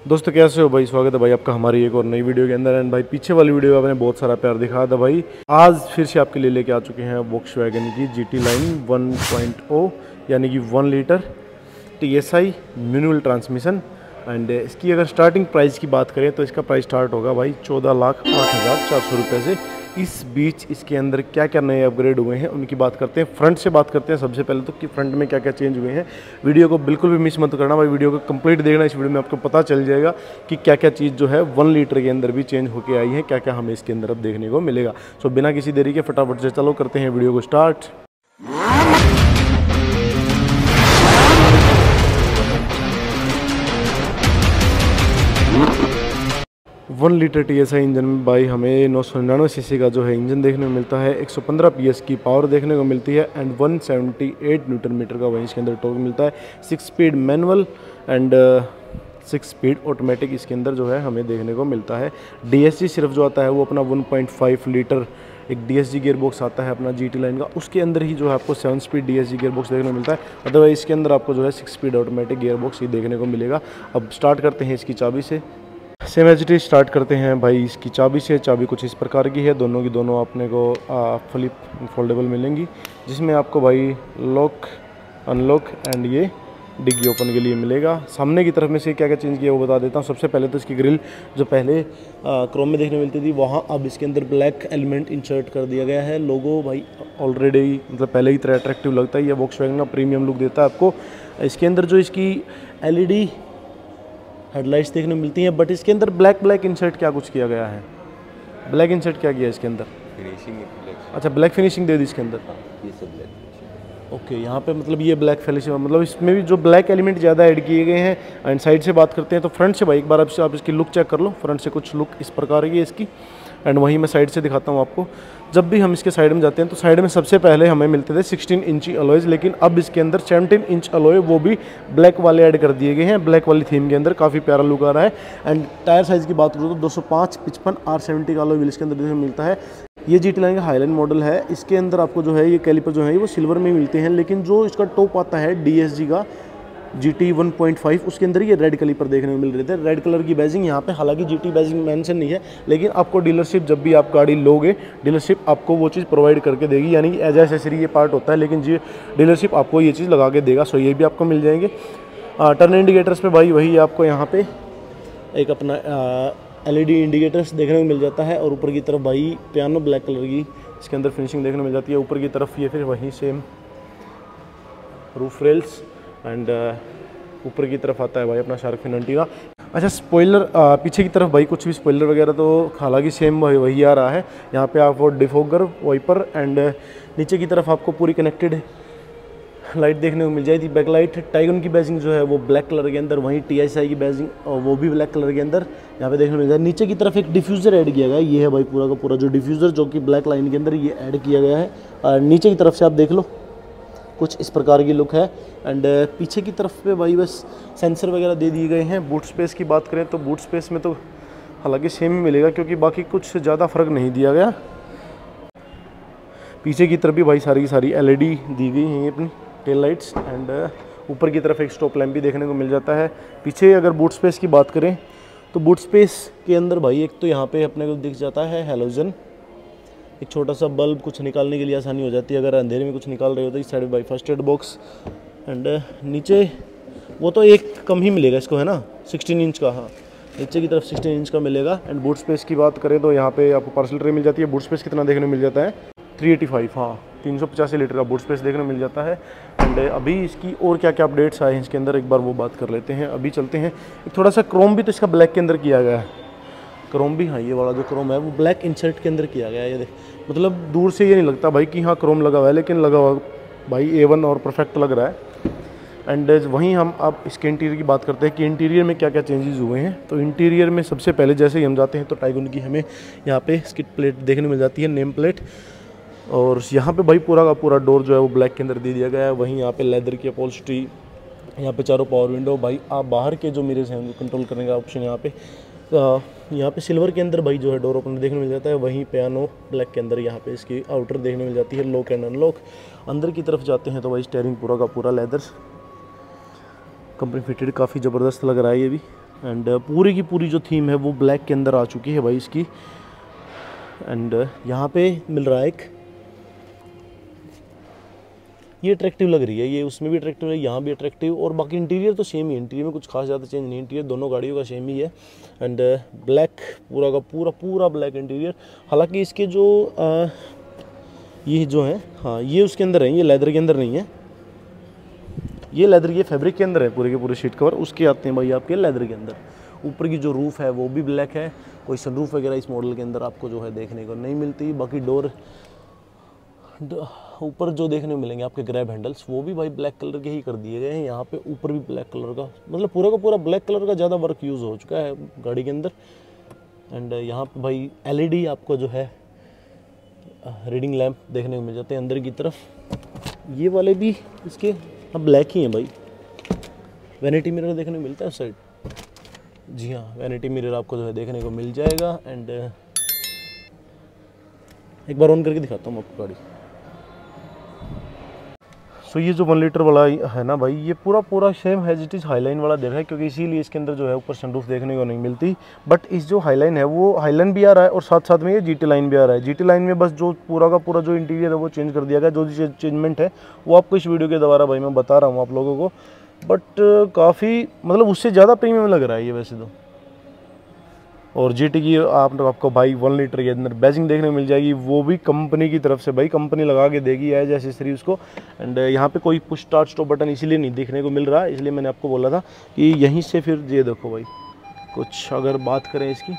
दोस्तों कैसे हो भाई। स्वागत है भाई आपका हमारी एक और नई वीडियो के अंदर। एंड भाई पीछे वाली वीडियो आपने बहुत सारा प्यार दिखाया था भाई। आज फिर से आपके लिए लेके आ चुके हैं वोक्सवैगन की GT लाइन 1.0 यानी कि 1 litre TSI manual transmission. And इसकी अगर स्टार्टिंग प्राइस की बात करें तो इसका प्राइस स्टार्ट होगा भाई 14,08,400 रुपये से। इस बीच इसके अंदर क्या क्या नए अपग्रेड हुए हैं उनकी बात करते हैं। फ्रंट से बात करते हैं सबसे पहले तो कि फ्रंट में क्या क्या चेंज हुए हैं। वीडियो को बिल्कुल भी मिस मत करना भाई, वीडियो को कंप्लीट देखना। इस वीडियो में आपको पता चल जाएगा कि क्या क्या चीज़ जो है 1 लीटर के अंदर भी चेंज होके आई है, क्या क्या हमें इसके अंदर अब देखने को मिलेगा। सो बिना किसी देरी के फटाफट से चलो करते हैं वीडियो को स्टार्ट। 1 लीटर TSI इंजन में भाई हमें 999 सीसी का जो है इंजन देखने को मिलता है। 115 PS की पावर देखने को मिलती है एंड 178 न्यूटन मीटर का वहीं इसके अंदर टॉर्क मिलता है। 6 speed manual and 6 speed automatic इसके अंदर जो है हमें देखने को मिलता है। DSG सिर्फ जो आता है वो अपना 1.5 लीटर एक DSG गियर बॉक्स आता है अपना GT लाइन का, उसके अंदर ही जो है आपको 7 स्पीड DSG गियर बॉक्स देखने को मिलता है। अदरवाइज इसके अंदर आपको जो है 6 स्पीड ऑटोमेटिक गियर बॉक्स ही देखने को मिलेगा। अब स्टार्ट करते हैं इसकी चाबी से। सेम एच डी स्टार्ट करते हैं भाई इसकी चाबी से। चाबी कुछ इस प्रकार की है, दोनों की दोनों अपने को फ्लिप फोल्डेबल मिलेंगी, जिसमें आपको भाई लॉक अनलॉक एंड ये डिग्गी ओपन के लिए मिलेगा। सामने की तरफ में से क्या क्या चेंज किया वो बता देता हूँ। सबसे पहले तो इसकी ग्रिल जो पहले क्रोम में देखने मिलती थी, वहाँ अब इसके अंदर ब्लैक एलिमेंट इंसर्ट कर दिया गया है। लोगो भाई ऑलरेडी मतलब पहले ही तरह अट्रैक्टिव लगता है। ये वोक्सवैगन का प्रीमियम लुक देता है आपको। इसके अंदर जो इसकी LED हेडलाइट्स देखने मिलती हैं, बट इसके अंदर ब्लैक इंसर्ट क्या कुछ किया गया है। ब्लैक इंसर्ट क्या किया है इसके अंदर? फिनिशिंग। अच्छा, ब्लैक फिनिशिंग दे दी इसके अंदर। ये सब ब्लैक फिनिशिंग। ओके, यहाँ पे मतलब ये ब्लैक फिनिशिंग मतलब इसमें भी जो ब्लैक एलिमेंट ज़्यादा ऐड किए गए हैं। एंड साइड से बात करते हैं तो फ्रंट से भाई एक बार आप इसकी लुक चेक कर लो। फ्रंट से कुछ लुक इस प्रकार की है इसकी। एंड वहीं मैं साइड से दिखाता हूँ आपको। जब भी हम इसके साइड में जाते हैं तो साइड में सबसे पहले हमें मिलते थे 16 इंची अलॉयज़, लेकिन अब इसके अंदर 17 इंच अलॉय वो भी ब्लैक वाले ऐड कर दिए गए हैं। ब्लैक वाली थीम के अंदर काफ़ी प्यारा लुक आ रहा है। एंड टायर साइज़ की बात करूँ तो 205 55 R70 का अलॉय व्हील इसके अंदर देखने मिलता है। ये GT लाइन का हाईलाइन मॉडल है। इसके अंदर आपको जो है ये कैलिपर जो है वो सिल्वर में मिलते हैं, लेकिन जो इसका टॉप आता है DSG का GT 1.5 उसके अंदर ये रेड कैलिपर देखने को मिल रहे थे। रेड कलर की बैजिंग यहाँ पे, हालांकि GT बैजिंग मेंशन नहीं है, लेकिन आपको डीलरशिप जब भी आप गाड़ी लोगे डीलरशिप आपको वो चीज़ प्रोवाइड करके देगी, यानी कि एज एसेसरी ये पार्ट होता है, लेकिन जी डीलरशिप आपको ये चीज़ लगा के देगा। सो ये भी आपको मिल जाएंगे। टर्न इंडिकेटर्स पे भाई वही आपको यहाँ पे एक अपना LED इंडिकेटर्स देखने को मिल जाता है। और ऊपर की तरफ भाई पियानो ब्लैक कलर की इसके अंदर फिनिशिंग देखने को मिल जाती है। ऊपर की तरफ ये फिर वहीं सेम रूफ रेल्स एंड ऊपर की तरफ आता है भाई अपना शार्क फिन एंटीना। अच्छा, स्पॉइलर पीछे की तरफ भाई कुछ भी स्पॉइलर वगैरह तो हालांकि सेम वही आ रहा है। यहाँ पे आपको डिफोगर वाइपर एंड नीचे की तरफ आपको पूरी कनेक्टेड लाइट देखने को मिल जाएगी। बैकलाइट टाइगन की बैजिंग जो है वो ब्लैक कलर के अंदर, वहीं TSI की बैजिंग वो भी ब्लैक कलर के अंदर यहाँ पे देखने को मिल जाए। नीचे की तरफ एक डिफ्यूज़र ऐड किया गया है। ये है भाई पूरा का पूरा जो डिफ्यूज़र जो कि ब्लैक लाइन के अंदर ये ऐड किया गया है। नीचे की तरफ से आप देख लो कुछ इस प्रकार की लुक है। एंड पीछे की तरफ पे भाई बस सेंसर वगैरह दे दिए गए हैं। बूट स्पेस की बात करें तो बूट स्पेस में तो हालांकि सेम ही मिलेगा, क्योंकि बाकी कुछ ज़्यादा फर्क नहीं दिया गया। पीछे की तरफ भी भाई सारी की सारी LED दी गई हैं अपनी टेल लाइट्स। एंड ऊपर की तरफ एक स्टॉप लैम्प भी देखने को मिल जाता है। पीछे अगर बूट स्पेस की बात करें तो बूट स्पेस के अंदर भाई एक तो यहाँ पे अपने को दिख जाता है हैलोजन, एक छोटा सा बल्ब, कुछ निकालने के लिए आसानी हो जाती है अगर अंधेरे में कुछ निकाल रहे हो तो। इस side by first aid box and नीचे वो तो एक कम ही मिलेगा इसको, है ना, 16 इंच का। हाँ, नीचे की तरफ 16 इंच का मिलेगा। एंड बूट स्पेस की बात करें तो यहाँ पे आपको पार्सल ट्रे मिल जाती है। बूट स्पेस कितना देखने को मिल जाता है? 385, हाँ 385 लीटर का बूट स्पेस देखने को मिल जाता है। एंड अभी इसकी और क्या क्या अपडेट्स आए हैं इसके अंदर एक बार वो बात कर लेते हैं। अभी चलते हैं एक थोड़ा सा क्रोम भी तो इसका ब्लैक के अंदर किया गया है। क्रोम भी, हाँ ये वाला जो क्रोम है वो ब्लैक इंसर्ट के अंदर किया गया है। ये देख, मतलब दूर से ये नहीं लगता भाई कि हाँ क्रोम लगा हुआ है, लेकिन लगा हुआ भाई A1 और परफेक्ट लग रहा है। एंड वहीं हम अब इसके इंटीरियर की बात करते हैं कि इंटीरियर में क्या क्या चेंजेस हुए हैं। तो इंटीरियर में सबसे पहले जैसे ही हम जाते हैं तो टाइगन की हमें यहाँ पे स्किड प्लेट देखने मिल जाती है, नेम प्लेट। और यहाँ पे भाई पूरा का पूरा डोर जो है वो ब्लैक के अंदर दे दिया गया है। वहीं यहाँ पे लेदर की अपॉल्स्ट्री, यहाँ पे चारों पावर विंडो। भाई आप बाहर के जो मिरर्स हैं उनको कंट्रोल करने का ऑप्शन यहाँ पे सिल्वर के अंदर भाई जो है डोर ओपनर देखने मिल जाता है। वहीं पियानो ब्लैक के अंदर यहाँ पे इसकी आउटर देखने मिल जाती है, लॉक एंड अनलॉक। अंदर की तरफ जाते हैं तो भाई स्टीयरिंग पूरा का पूरा लेदर कंपनी फिटेड, काफ़ी ज़बरदस्त लग रहा है ये भी। एंड पूरी की पूरी जो थीम है वो ब्लैक के अंदर आ चुकी है भाई इसकी। एंड यहाँ पे मिल रहा है एक, ये अट्रैक्टिव लग रही है, ये उसमें भी अट्रैक्टिव है, यहाँ भी अट्रैक्टिव, और बाकी इंटीरियर तो सेम ही है, इंटीरियर में कुछ खास ज़्यादा चेंज नहीं, इंटीरियर दोनों गाड़ियों का सेम ही है। एंड ब्लैक पूरा का पूरा ब्लैक इंटीरियर। हालांकि इसके जो ये जो है, हाँ ये उसके अंदर है, ये लेदर के अंदर नहीं है, ये लेदर, ये फैब्रिक के अंदर है पूरे के पूरे सीट कवर, उसके आते हैं भाई आपके लेदर के अंदर। ऊपर की जो रूफ़ है वो भी ब्लैक है, कोई सनरूफ वगैरह इस मॉडल के अंदर आपको जो है देखने को नहीं मिलती। बाकी डोर ऊपर जो देखने को मिलेंगे आपके ग्रैब हैंडल्स वो भी भाई ब्लैक कलर के ही कर दिए गए हैं। यहाँ पे ऊपर भी ब्लैक कलर का, मतलब पूरा का पूरा ब्लैक कलर का ज़्यादा वर्क यूज़ हो चुका है गाड़ी के अंदर। एंड यहाँ पे भाई LED आपको जो है रीडिंग लैंप देखने को मिल जाते हैं अंदर की तरफ। ये वाले भी इसके अब ब्लैक ही हैं भाई। वैनिटी मिरर देखने को मिलता है उस साइड, जी हाँ वैनिटी मिरर आपको जो है देखने को मिल जाएगा। एंड एक बार ऑन करके दिखाता हूँ आपको गाड़ी। सो ये जो 1 लीटर वाला है ना भाई, ये पूरा same as it is highline वाला दे रहा है, क्योंकि इसीलिए इसके अंदर जो है ऊपर सनरूफ देखने को नहीं मिलती। बट इस जो हाईलाइन है वो हाईलाइन भी आ रहा है और साथ साथ में ये GT लाइन भी आ रहा है। GT लाइन में बस जो पूरा का पूरा जो इंटीरियर है वो चेंज कर दिया गया, जो चेंजमेंट है वो आपको इस वीडियो के द्वारा भाई मैं बता रहा हूँ आप लोगों को। बट काफ़ी मतलब उससे ज़्यादा प्रीमियम लग रहा है ये वैसे तो। और GT की आपको भाई 1 लीटर के अंदर बैजिंग देखने को मिल जाएगी, वो भी कंपनी की तरफ से भाई, कंपनी लगा के देगी एज एसेसरी उसको। एंड यहाँ पे कोई पुश स्टार्ट स्टॉप बटन इसीलिए नहीं देखने को मिल रहा, इसलिए मैंने आपको बोला था कि यहीं से फिर ये देखो भाई, कुछ अगर बात करें इसकी,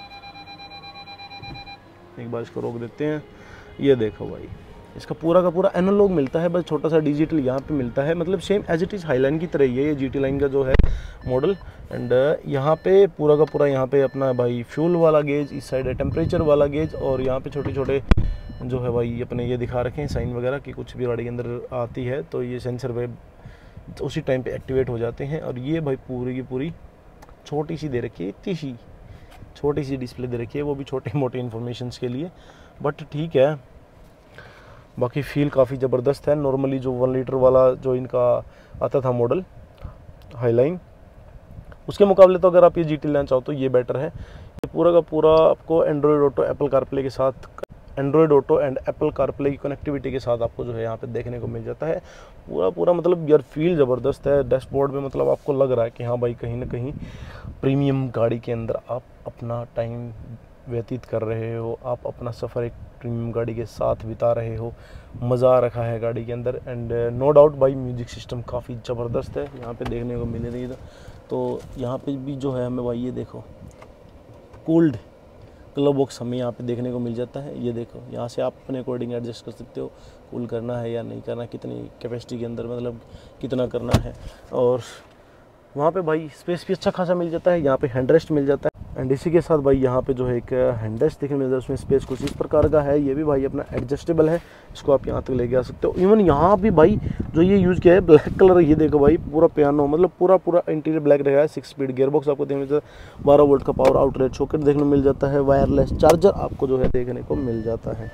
एक बार इसको रोक देते हैं। ये देखो भाई इसका पूरा का पूरा एनालॉग मिलता है, बस छोटा सा डिजिटल यहाँ पे मिलता है, मतलब same as it is highline की तरह ही है ये GT लाइन का जो है मॉडल। एंड यहाँ पे पूरा का पूरा यहाँ पे अपना भाई फ्यूल वाला गेज, इस साइड है टेम्परेचर वाला गेज, और यहाँ पे छोटे छोटे जो है भाई अपने ये दिखा रखे हैं साइन वगैरह कि कुछ भी गाड़ी के अंदर आती है तो ये सेंसर वे उसी टाइम पे एक्टिवेट हो जाते हैं। और ये भाई पूरी की पूरी छोटी सी दे रखी है, इतनी सी छोटी सी डिस्प्ले दे रखी है, वो भी छोटे मोटे इन्फॉर्मेशंस के लिए, बट ठीक है। बाकी फील काफ़ी ज़बरदस्त है। नॉर्मली जो 1 लीटर वाला जो इनका आता था मॉडल हाईलाइन, उसके मुकाबले तो अगर आप ये GT लेना चाहो तो ये बेटर है। ये पूरा का पूरा आपको एंड्रॉयड ऑटो एप्पल कारप्ले के साथ, Android auto and Apple CarPlay की कनेक्टिविटी के साथ आपको जो है यहाँ पे देखने को मिल जाता है। पूरा मतलब यार फील ज़बरदस्त है। डैशबोर्ड में मतलब आपको लग रहा है कि हाँ भाई कहीं ना कहीं प्रीमियम गाड़ी के अंदर आप अपना टाइम व्यतीत कर रहे हो, आप अपना सफ़र एक प्रीमियम गाड़ी के साथ बिता रहे हो, मज़ा आ रखा है गाड़ी के अंदर। एंड नो डाउट भाई म्यूजिक सिस्टम काफ़ी ज़बरदस्त है यहाँ पे देखने को मिल रही है। तो यहाँ पे भी जो है हमें भाई ये देखो कूल्ड क्लब बॉक्स हमें यहाँ पे देखने को मिल जाता है। ये देखो यहाँ से आप अपने अकॉर्डिंग एडजस्ट कर सकते हो, कूल करना है या नहीं करना, कितनी कैपेसिटी के अंदर मतलब कितना करना है। और वहाँ पे भाई स्पेस भी अच्छा खासा मिल जाता है, यहाँ पे हैंड रेस्ट मिल जाता है। एंड इसी के साथ भाई यहाँ पे जो है एक हैंड रेस्ट देखने मिल जाता है, उसमें स्पेस कुछ इस प्रकार का है। ये भी भाई अपना एडजस्टेबल है, इसको आप यहाँ तक लेके आ सकते हो। इवन यहाँ भी भाई जो ये यूज़ किया है ब्लैक कलर, ये देखो भाई पूरा पियानो मतलब पूरा इंटीरियर ब्लैक रहेगा। 6 स्पीड गियर बॉक्स आपको देखने मिल जाता है, 12 वोल्ट का पावर आउटलेट सॉकेट देखने को मिल जाता है, वायरलेस चार्जर आपको जो है देखने को मिल जाता है।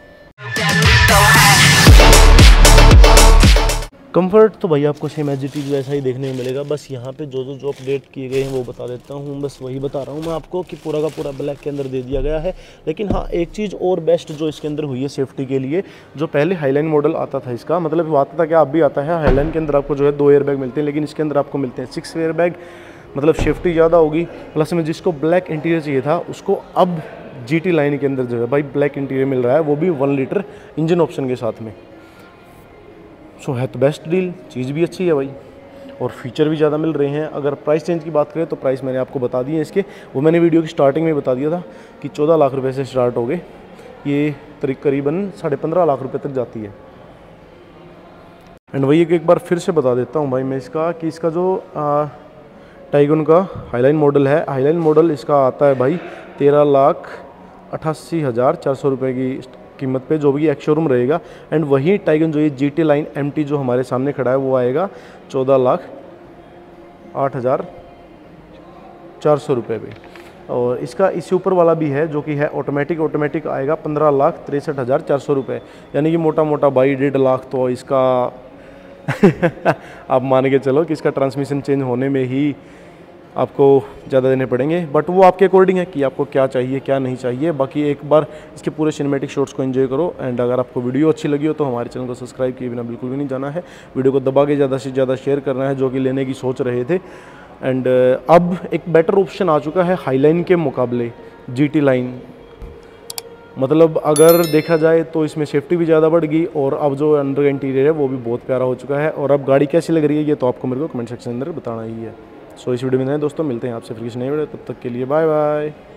कंफर्ट तो भाई आपको सेम एज इट इज़ वैसा ही देखने को मिलेगा, बस यहाँ पे जो अपडेट किए गए हैं वो बता देता हूँ, बस वही बता रहा हूँ मैं आपको कि पूरा का पूरा ब्लैक के अंदर दे दिया गया है। लेकिन हाँ एक चीज़ और बेस्ट जो इसके अंदर हुई है सेफ्टी के लिए, जो पहले हाईलाइन मॉडल आता था इसका, मतलब वो आता था क्या अब भी आता है, हाईलाइन के अंदर आपको जो है 2 एयरबैग मिलते हैं, लेकिन इसके अंदर आपको मिलते हैं 6 एयरबैग, मतलब सेफ्टी ज़्यादा होगी। प्लस में जिसको ब्लैक इंटीरियर चाहिए था उसको अब GT लाइन के अंदर जो है भाई ब्लैक इंटीरियर मिल रहा है, वो भी 1 लीटर इंजन ऑप्शन के साथ में। सो है तो बेस्ट डील, चीज़ भी अच्छी है भाई और फीचर भी ज़्यादा मिल रहे हैं। अगर प्राइस चेंज की बात करें तो प्राइस मैंने आपको बता दिए इसके, वो मैंने वीडियो की स्टार्टिंग में बता दिया था कि 14 लाख रुपए से स्टार्ट हो गए, ये करीबन 15.5 लाख रुपए तक जाती है। एंड वही एक बार फिर से बता देता हूँ भाई मैं इसका कि इसका जो टाइगन का हाईलाइन मॉडल है, हाईलाइन मॉडल इसका आता है भाई 13,88,400 रुपये की कीमत पे, जो भी एक्स शोरूम रहेगा। एंड वही टाइगन जो ये GT लाइन MT जो हमारे सामने खड़ा है वो आएगा 14,08,400 रुपये पे। और इसका इससे ऊपर वाला भी है जो कि है ऑटोमेटिक आएगा 15,63,400 रुपये, यानी कि मोटा मोटा भाई 1.5 लाख तो इसका आप मान के चलो कि इसका ट्रांसमिशन चेंज होने में ही आपको ज़्यादा देने पड़ेंगे, बट वो आपके अकॉर्डिंग है कि आपको क्या चाहिए क्या नहीं चाहिए। बाकी एक बार इसके पूरे सिनेमैटिक शॉट्स को एंजॉय करो। एंड अगर आपको वीडियो अच्छी लगी हो तो हमारे चैनल को सब्सक्राइब किए बिना बिल्कुल भी नहीं जाना है, वीडियो को दबा के ज़्यादा से ज़्यादा शेयर करना है जो कि लेने की सोच रहे थे। एंड अब एक बेटर ऑप्शन आ चुका है हाईलाइन के मुकाबले, GT लाइन। मतलब अगर देखा जाए तो इसमें सेफ्टी भी ज़्यादा बढ़ गई और अब जो अंदर का इंटीरियर है वो भी बहुत प्यारा हो चुका है। और अब गाड़ी कैसी लग रही है ये तो आपको मेरे को कमेंट सेक्शन के अंदर बताना ही है। सो इस वीडियो में नहीं दोस्तों, मिलते हैं आपसे फिर किसी नए वीडियो, तब तक के लिए बाय बाय।